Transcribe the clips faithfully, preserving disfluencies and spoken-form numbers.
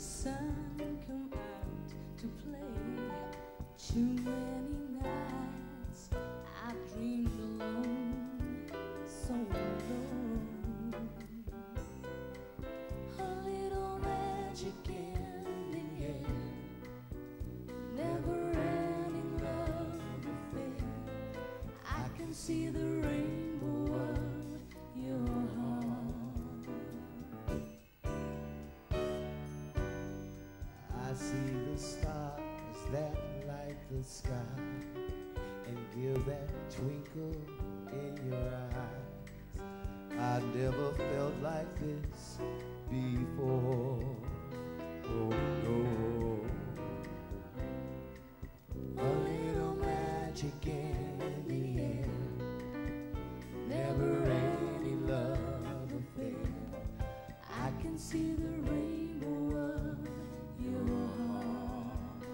sun come out to play. Too many nights I've dreamed alone, so alone. A little magic in the air, never-ending love affair. I can see the rainbow of your heart. I see the stars that light the sky and give that twinkle in your eyes. I never felt like this before. Oh no. A little magic in the air, never-ending love affair. I can see the rainbow of your heart.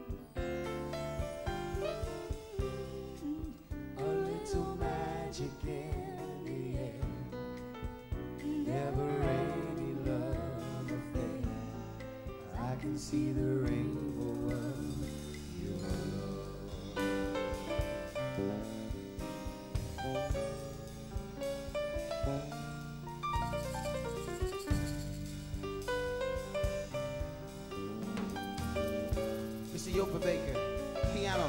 A little magic in the air, never-ending love affair. I can see the rainbow of your love. Mister Yopa Baker, piano.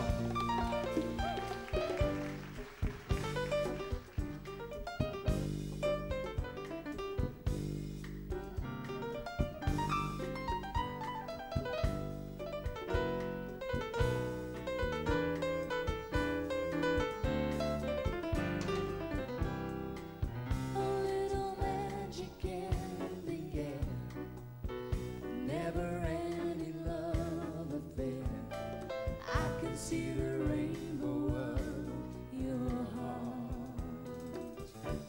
A little magic in the air, never-ending love affair. I can see the rainbow of your heart.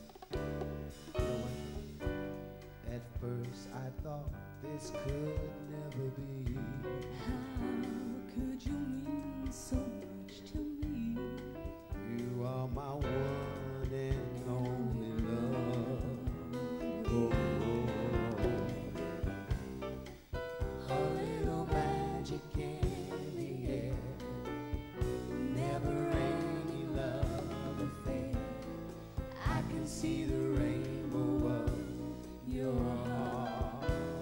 At first I thought this could never be. How could you mean so much to me? You are my one and only love. Oh, oh. A little magic in the air, never-ending love affair. I can see the rainbow of your heart.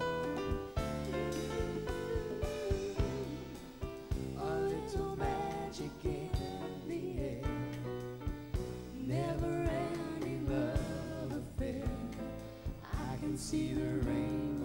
A little magic in the air, never-ending love affair. I can see the rainbow